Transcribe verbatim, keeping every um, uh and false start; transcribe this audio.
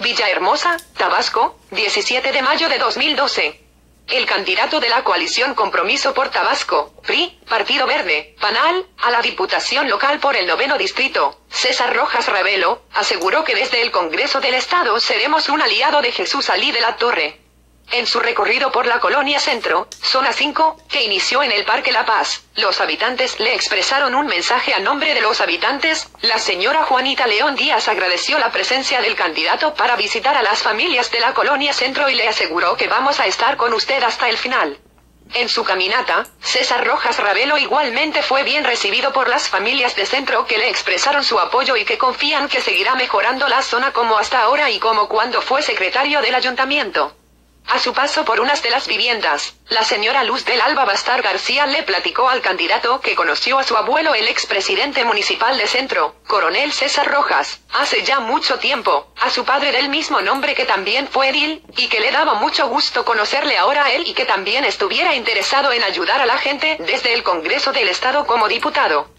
Villahermosa, Tabasco, diecisiete de mayo de dos mil doce. El candidato de la coalición Compromiso por Tabasco, P R I, Partido Verde, Panal, a la Diputación Local por el noveno distrito, César Rojas Ravelo, aseguró que desde el Congreso del Estado seremos un aliado de Jesús Alí de la Torre. En su recorrido por la Colonia Centro, Zona cinco, que inició en el Parque La Paz, los habitantes le expresaron un mensaje a nombre de los habitantes. La señora Juanita León Díaz agradeció la presencia del candidato para visitar a las familias de la Colonia Centro y le aseguró que vamos a estar con usted hasta el final. En su caminata, César Rojas Ravelo igualmente fue bien recibido por las familias de Centro que le expresaron su apoyo y que confían que seguirá mejorando la zona como hasta ahora y como cuando fue secretario del ayuntamiento. A su paso por unas de las viviendas, la señora Luz del Alba Bastar García le platicó al candidato que conoció a su abuelo, el expresidente municipal de Centro, Coronel César Rojas, hace ya mucho tiempo, a su padre del mismo nombre que también fue edil, y que le daba mucho gusto conocerle ahora a él y que también estuviera interesado en ayudar a la gente desde el Congreso del Estado como diputado.